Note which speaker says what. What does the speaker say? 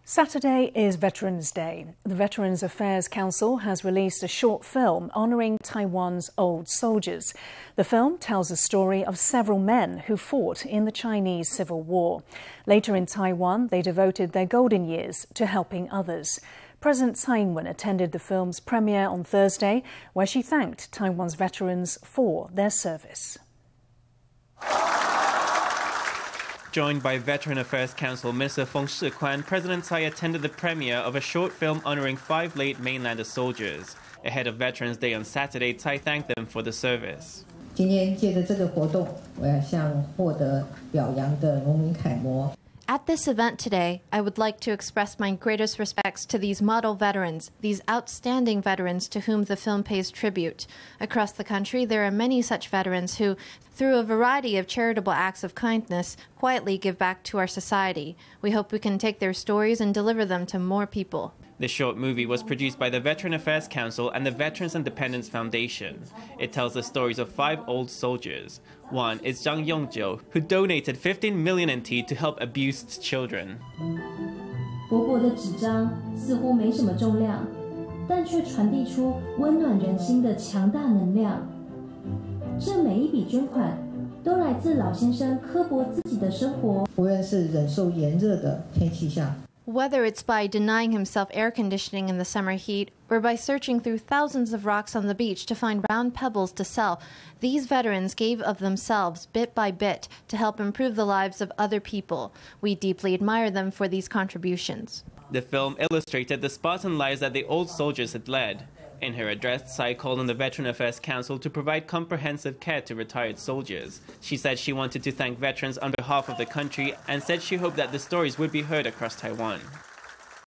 Speaker 1: Saturday is Veterans Day. The Veterans Affairs Council has released a short film honouring Taiwan's old soldiers. The film tells the story of several men who fought in the Chinese Civil War. Later in Taiwan, they devoted their golden years to helping others. President Tsai Ing-wen attended the film's premiere on Thursday, where she thanked Taiwan's veterans for their service.
Speaker 2: Joined by Veteran Affairs Council Minister Feng Shikwan, President Tsai attended the premiere of a short film honouring 5 late mainlander soldiers. Ahead of Veterans Day on Saturday, Tsai thanked them for the service.
Speaker 3: 今天借着这个活动，我要向获得表扬的农民楷模。
Speaker 4: At this event today, I would like to express my greatest respects to these model veterans, these outstanding veterans to whom the film pays tribute. Across the country, there are many such veterans who, through a variety of charitable acts of kindness, quietly give back to our society. We hope we can take their stories and deliver them to more people.
Speaker 2: The short movie was produced by the Veteran Affairs Council and the Veterans and Dependents Foundation. It tells the stories of 5 old soldiers. One is Zhang Yongjiu, who donated 15 million NT to help abused children.
Speaker 5: 薄薄的纸张似乎没什么重量，但却传递出温暖人心的强大能量。这每一笔捐款都来自老先生刻薄自己的生活，
Speaker 3: 无论是忍受炎热的天气下。
Speaker 4: Whether it's by denying himself air conditioning in the summer heat or by searching through thousands of rocks on the beach to find round pebbles to sell, these veterans gave of themselves bit by bit to help improve the lives of other people. We deeply admire them for these contributions.
Speaker 2: The film illustrated the Spartan lives that the old soldiers had led. In her address, Tsai called on the Veteran Affairs Council to provide comprehensive care to retired soldiers. She said she wanted to thank veterans on behalf of the country and said she hoped that the stories would be heard across Taiwan.